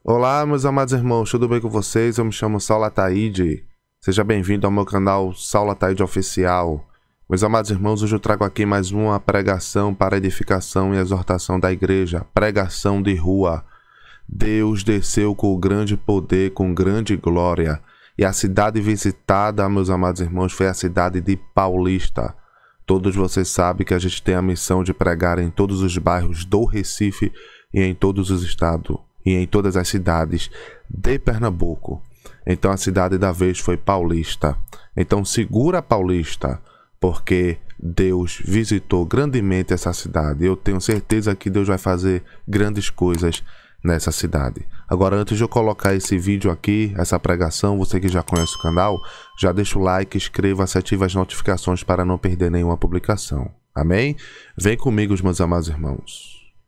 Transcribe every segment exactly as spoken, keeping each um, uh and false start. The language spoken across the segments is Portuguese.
Olá, meus amados irmãos, tudo bem com vocês? Eu me chamo Saulo Ataíde. Seja bem-vindo ao meu canal Saulo Ataíde Oficial. Meus amados irmãos, hoje eu trago aqui mais uma pregação para edificação e exortação da igreja. Pregação de rua. Deus desceu com grande poder, com grande glória. E a cidade visitada, meus amados irmãos, foi a cidade de Paulista. Todos vocês sabem que a gente tem a missão de pregar em todos os bairros do Recife e em todos os estados e em todas as cidades de Pernambuco. Então a cidade da vez foi Paulista. Então segura Paulista, porque Deus visitou grandemente essa cidade. Eu tenho certeza que Deus vai fazer grandes coisas nessa cidade. Agora, antes de eu colocar esse vídeo aqui, essa pregação, você que já conhece o canal, já deixa o like, inscreva-se, ative as notificações para não perder nenhuma publicação. Amém? Vem comigo, meus amados irmãos.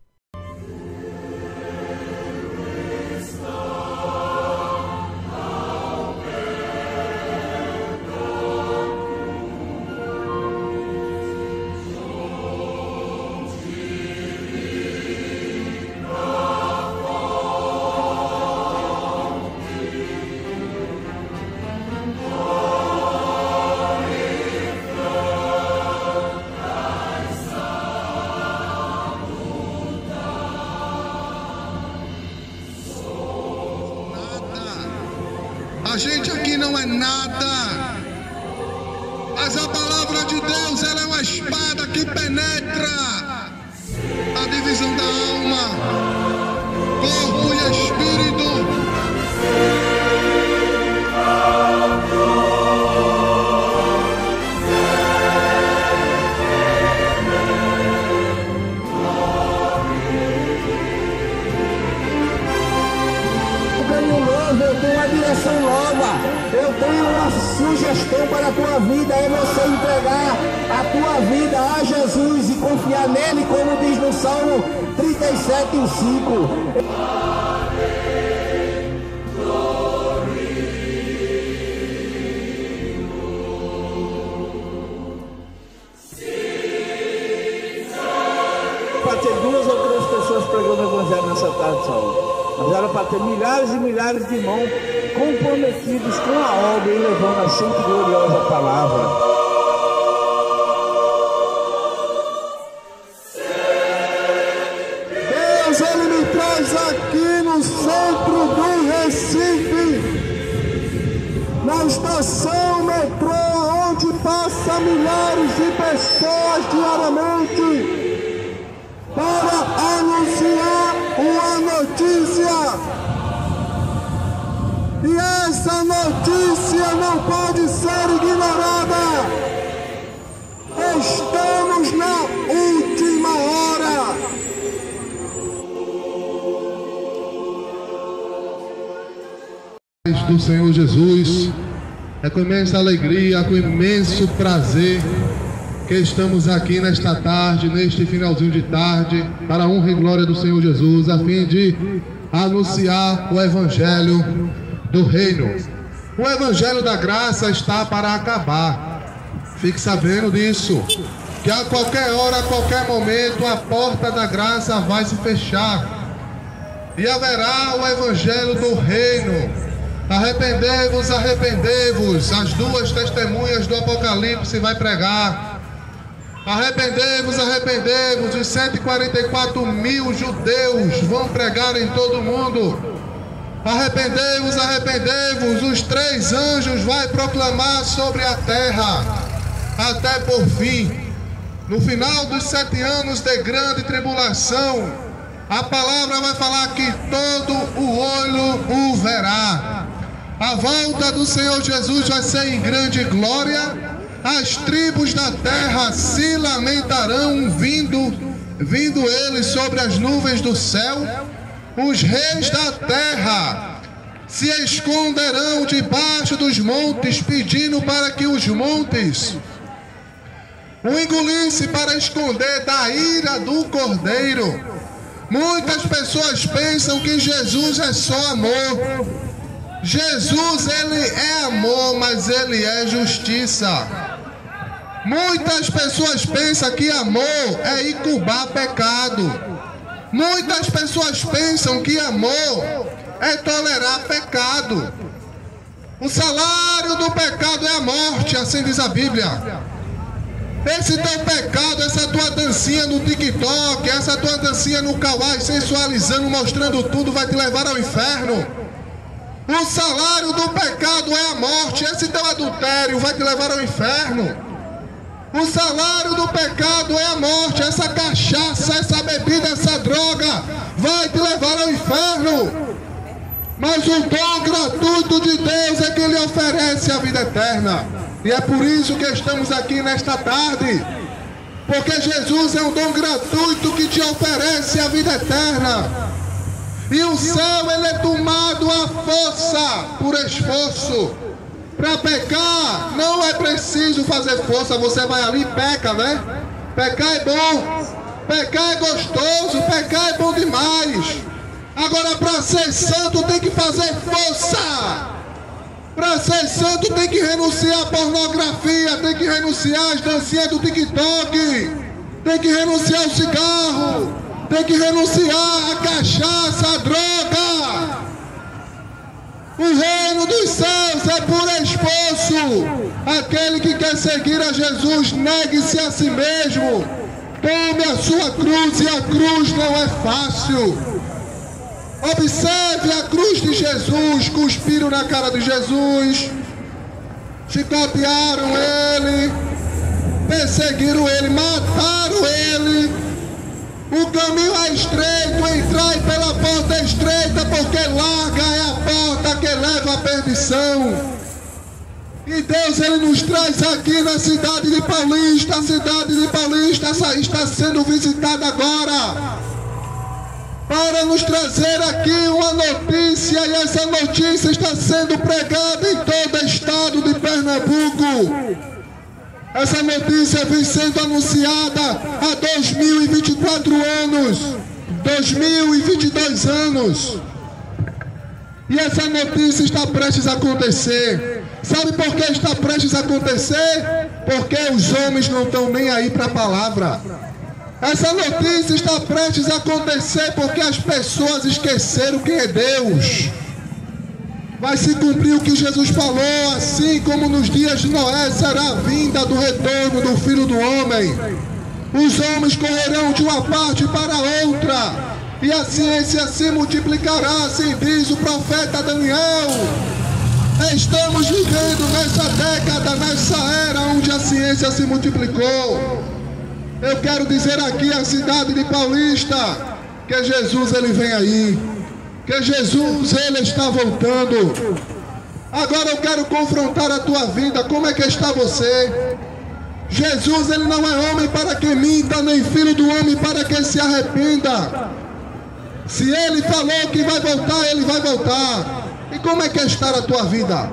A gente aqui não é nada, mas a palavra de Deus, ela é uma espada que penetra a divisão da alma, corpo e espírito. Eu tenho uma direção nova, eu tenho uma sugestão para a tua vida, é você entregar a tua vida a Jesus e confiar nele, como diz no Salmo trinta e sete, cinco. Para ter duas ou três pessoas pregando o evangelho nessa tarde, Saulo. Mas era para ter milhares e milhares de irmãos comprometidos com a obra e levando a santa e gloriosa palavra. Deus, Ele me traz aqui no centro do Recife, na estação metrô, onde passa milhares de pessoas diariamente, para anunciar uma notícia. E essa notícia não pode ser ignorada. Estamos na última hora. Do Senhor Jesus, é com imensa alegria, com imenso prazer que estamos aqui nesta tarde, neste finalzinho de tarde, para a honra e glória do Senhor Jesus, a fim de anunciar o Evangelho do Reino. O Evangelho da Graça está para acabar. Fique sabendo disso, que a qualquer hora, a qualquer momento, a porta da graça vai se fechar e haverá o Evangelho do Reino. Arrependei-vos, arrependei-vos, as duas testemunhas do Apocalipse vai pregar. Arrependei-vos, arrependei-vos, os cento e quarenta e quatro mil judeus vão pregar em todo o mundo. Arrependei-vos, arrependei-vos, os três anjos vai proclamar sobre a terra, até por fim. No final dos sete anos de grande tribulação, a palavra vai falar que todo o olho o verá. A volta do Senhor Jesus vai ser em grande glória. As tribos da terra se lamentarão, vindo, vindo eles sobre as nuvens do céu. Os reis da terra se esconderão debaixo dos montes, pedindo para que os montes o engolissem para esconder da ira do Cordeiro. Muitas pessoas pensam que Jesus é só amor. Jesus, ele é amor, mas ele é justiça. Muitas pessoas pensam que amor é incubar pecado. Muitas pessoas pensam que amor é tolerar pecado. O salário do pecado é a morte, assim diz a Bíblia. Esse teu pecado, essa tua dancinha no TikTok, essa tua dancinha no Kawaii, sensualizando, mostrando tudo, vai te levar ao inferno. O salário do pecado é a morte. Esse teu adultério vai te levar ao inferno. O salário do pecado é a morte. Essa cachaça, essa bebida, essa droga vai te levar ao inferno. Mas o dom gratuito de Deus é que lhe oferece a vida eterna. E é por isso que estamos aqui nesta tarde. Porque Jesus é um dom gratuito que te oferece a vida eterna. E o céu, ele é tomado à força por esforço. Para pecar, não é preciso fazer força. Você vai ali e peca, né? Pecar é bom. Pecar é gostoso. Pecar é bom demais. Agora, para ser santo, tem que fazer força. Para ser santo, tem que renunciar à pornografia. Tem que renunciar às dancinhas do TikTok. Tem que renunciar ao cigarro. Tem que renunciar à cachaça, à droga. O reino dos céus é por esforço. Aquele que quer seguir a Jesus, negue-se a si mesmo. Tome a sua cruz, e a cruz não é fácil. Observe a cruz de Jesus. Cuspiram na cara de Jesus, chicotearam ele, perseguiram ele, mataram ele. O caminho é estreito, entrai pela porta estreita, porque larga é a porta que leva à perdição. E Deus, ele nos traz aqui na cidade de Paulista. A cidade de Paulista está sendo visitada agora, para nos trazer aqui uma notícia, e essa notícia está sendo pregada em todo o estado de Pernambuco. Essa notícia vem sendo anunciada há dois mil e vinte e quatro anos, dois mil e vinte e dois anos. E essa notícia está prestes a acontecer. Sabe por que está prestes a acontecer? Porque os homens não estão nem aí para a palavra. Essa notícia está prestes a acontecer porque as pessoas esqueceram quem é Deus. Vai se cumprir o que Jesus falou, assim como nos dias de Noé será a vinda do retorno do Filho do Homem. Os homens correrão de uma parte para outra, e a ciência se multiplicará, assim diz o profeta Daniel. Estamos vivendo nessa década, nessa era onde a ciência se multiplicou. Eu quero dizer aqui à cidade de Paulista que Jesus, ele vem aí. Que Jesus, ele está voltando. Agora eu quero confrontar a tua vida. Como é que está você? Jesus, ele não é homem para que minta, nem filho do homem para que se arrependa. Se ele falou que vai voltar, ele vai voltar. E como é que está a tua vida?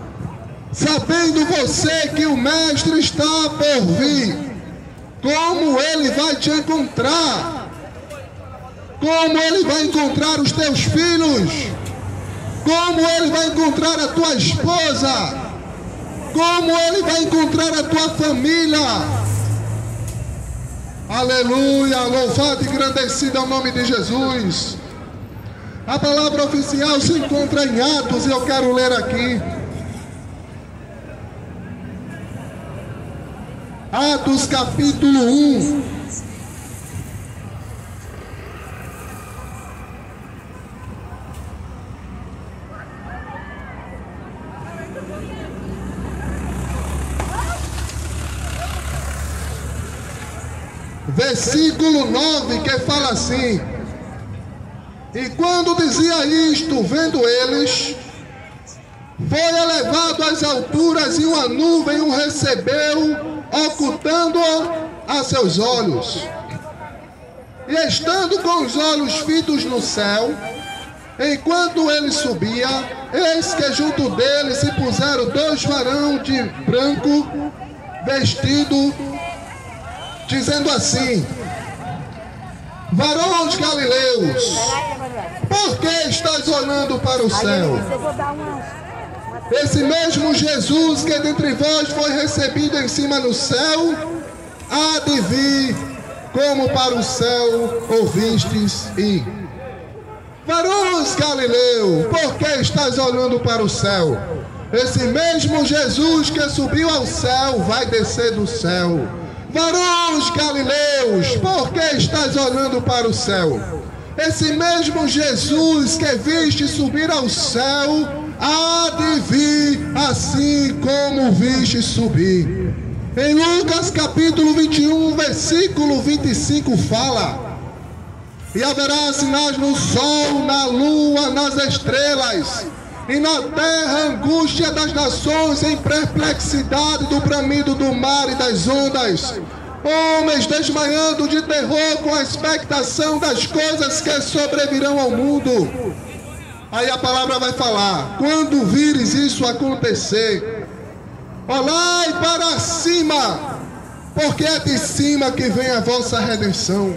Sabendo você que o Mestre está por vir, como ele vai te encontrar? Como ele vai encontrar os teus filhos? Como ele vai encontrar a tua esposa? Como ele vai encontrar a tua família? Aleluia, louvado e engrandecido é o nome de Jesus. A palavra oficial se encontra em Atos e eu quero ler aqui. Atos capítulo um. Versículo nove, que fala assim: e quando dizia isto, vendo eles, foi elevado às alturas, e uma nuvem o recebeu, ocultando-o a seus olhos. E estando com os olhos fitos no céu, enquanto ele subia, eis que junto dele se puseram dois varões de branco vestido, dizendo assim: varões galileus, por que estás olhando para o céu? Esse mesmo Jesus que dentre vós foi recebido em cima no céu, há de vir como para o céu ouvistes ir. Varões galileus, Galileu, por que estás olhando para o céu? Esse mesmo Jesus que subiu ao céu vai descer do céu. Varões Galileus, por que estás olhando para o céu? Esse mesmo Jesus que viste subir ao céu, há de vir assim como viste subir. Em Lucas capítulo vinte e um, versículo vinte e cinco fala: e haverá sinais no sol, na lua, nas estrelas, e na terra angústia das nações, em perplexidade do bramido do mar e das ondas, homens desmaiando de terror com a expectação das coisas que sobrevirão ao mundo. Aí a palavra vai falar: quando vires isso acontecer, olhai para cima, porque é de cima que vem a vossa redenção.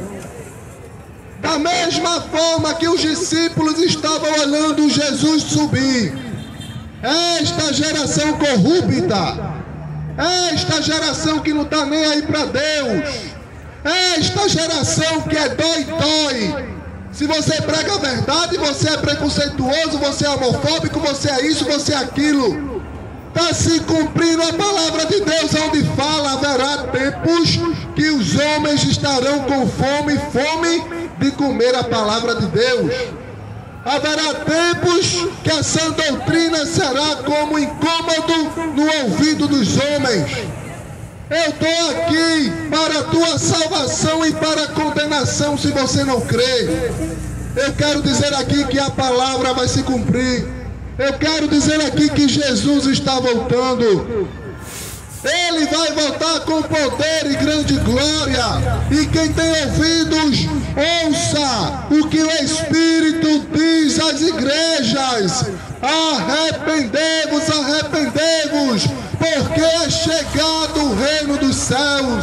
Da mesma forma que os discípulos estavam olhando Jesus subir, esta geração corrupta, esta geração que não está nem aí para Deus, esta geração que é dói-dói, se você prega a verdade, você é preconceituoso, você é homofóbico, você é isso, você é aquilo. Está se cumprindo a palavra de Deus, onde fala: haverá tempos que os homens estarão com fome, fome de comer a palavra de Deus. Haverá tempos que a sã doutrina será como incômodo no ouvido dos homens. Eu estou aqui para a tua salvação e para a condenação se você não crê. Eu quero dizer aqui que a palavra vai se cumprir. Eu quero dizer aqui que Jesus está voltando. Ele vai voltar com poder e grande glória. E quem tem ouvidos, ouça o que o Espírito diz às igrejas: arrependei-vos, arrependei-vos, porque é chegado o reino dos céus.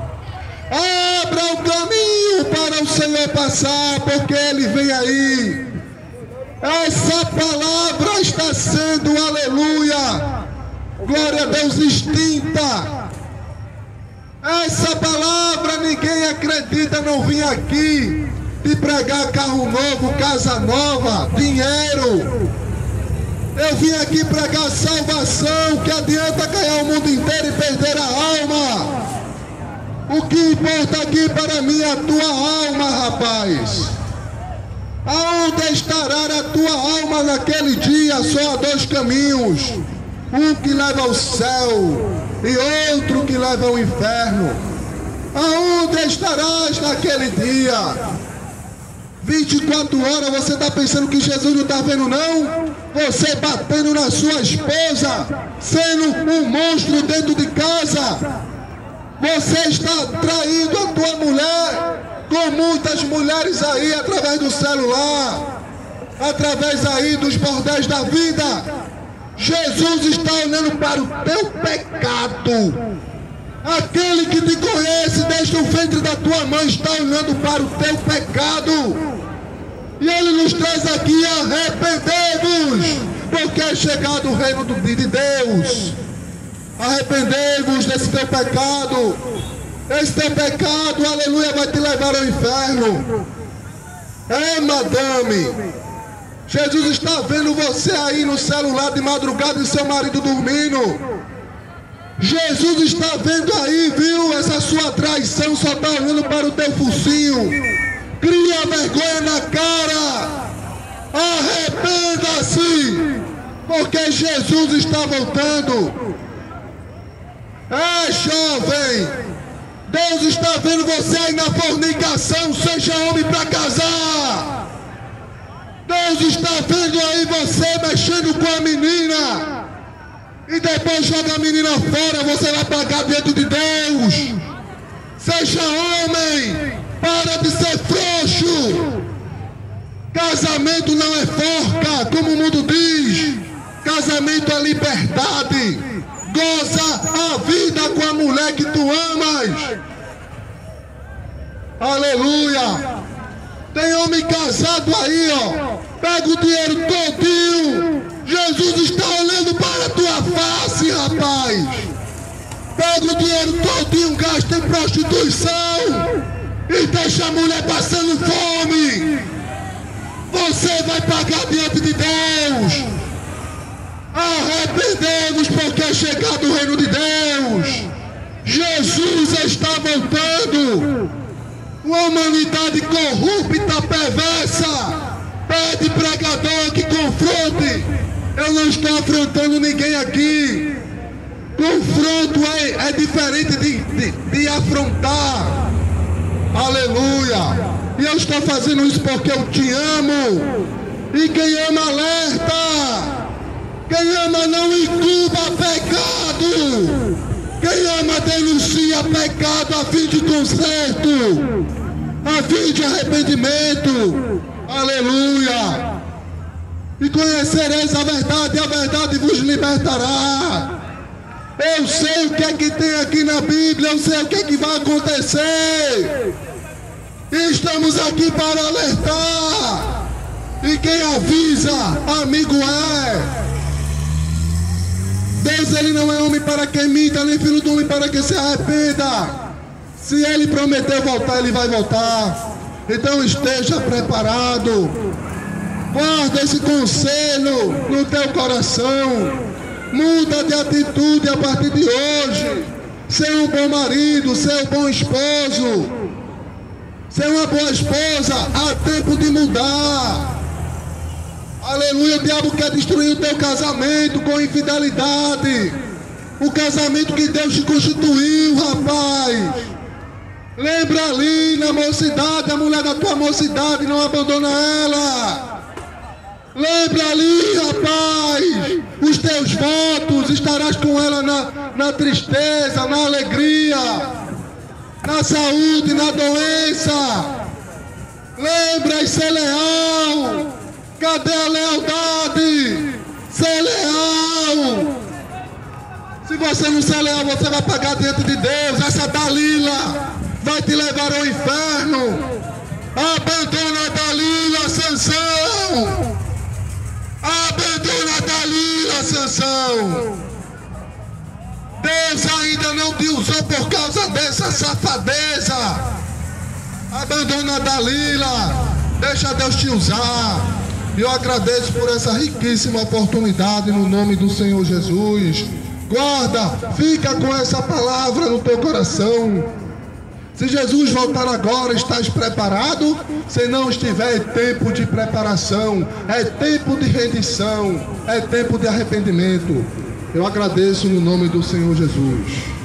Abra o caminho para o Senhor passar, porque Ele vem aí. Essa palavra está sendo, aleluia, glória a Deus, extinta. Essa palavra ninguém acredita. Não vim aqui de pregar carro novo, casa nova, dinheiro. Eu vim aqui pregar salvação. Que adianta ganhar o mundo inteiro e perder a alma? O que importa aqui para mim é a tua alma, rapaz. Aonde estará a tua alma naquele dia? Só há dois caminhos: um que leva ao céu e outro que leva ao inferno. Aonde estarás naquele dia? vinte e quatro horas você está pensando que Jesus não está vendo, não? Você batendo na sua esposa, sendo um monstro dentro de casa. Você está traindo a tua mulher, com muitas mulheres aí, através do celular, através aí dos bordéis da vida. Jesus está olhando para o teu pecado. Aquele que te conhece desde o ventre da tua mãe está olhando para o teu pecado. E Ele nos traz aqui: arrependei-vos, porque é chegado o reino de Deus. Arrependei-vos desse teu pecado. Esse teu pecado, aleluia, vai te levar ao inferno. É, madame, Jesus está vendo você aí no celular de madrugada e seu marido dormindo. Jesus está vendo aí, viu, essa sua traição, só está olhando para o teu focinho. Cria vergonha na cara. Arrependa-se, porque Jesus está voltando. É, jovem, Deus está vendo você aí na fornicação. Seja homem para casar. Deus está vendo aí você mexendo com a menina e depois joga a menina fora. Você vai pagar diante de Deus. Seja homem, para de ser frouxo. Casamento não é forca, como o mundo diz. Casamento é liberdade. Goza a vida com a mulher que tu amas. Aleluia. Tem homem casado aí, ó. Pega o dinheiro todinho. Jesus está olhando para a tua face, rapaz. Pega o dinheiro todinho, gasta em prostituição e deixa a mulher passando fome. Você vai pagar diante de Deus. humanidade corrupta, perversa, pede pregador que confronte. Eu não estou afrontando ninguém aqui. Confronto é, é diferente de, de, de afrontar. Aleluia. E eu estou fazendo isso porque eu te amo. E quem ama alerta. Quem ama não incuba pecado. Quem ama denuncia pecado a fim de conserto, a fim de arrependimento. Aleluia. E conhecereis a verdade, e a verdade vos libertará. Eu sei o que é que tem aqui na Bíblia, eu sei o que é que vai acontecer. E estamos aqui para alertar. E quem avisa, amigo é. Deus, ele não é homem para que minta, nem filho do homem para que se arrependa. Se ele prometeu voltar, ele vai voltar. Então esteja preparado. Guarda esse conselho no teu coração. Muda de atitude a partir de hoje. Ser um bom marido, ser um bom esposo, ser uma boa esposa. Há tempo de mudar. Aleluia. O diabo quer destruir o teu casamento com infidelidade. O casamento que Deus te constituiu, rapaz. Lembra ali na mocidade, a mulher da tua mocidade, não abandona ela. Lembra ali, rapaz, os teus votos, estarás com ela na, na tristeza, na alegria, na saúde, na doença. Lembra e ser leal. Cadê a lealdade? Ser leal. Se você não ser leal, você vai pagar diante de Deus. Essa Dalila vai te levar ao inferno. Abandona a Dalila, Sansão. Abandona a Dalila, Sansão. Deus ainda não te usou por causa dessa safadeza. Abandona a Dalila. Deixa Deus te usar. E eu agradeço por essa riquíssima oportunidade no nome do Senhor Jesus. Guarda, fica com essa palavra no teu coração. Se Jesus voltar agora, estás preparado? Se não estiver, é tempo de preparação, é tempo de rendição, é tempo de arrependimento. Eu agradeço no nome do Senhor Jesus.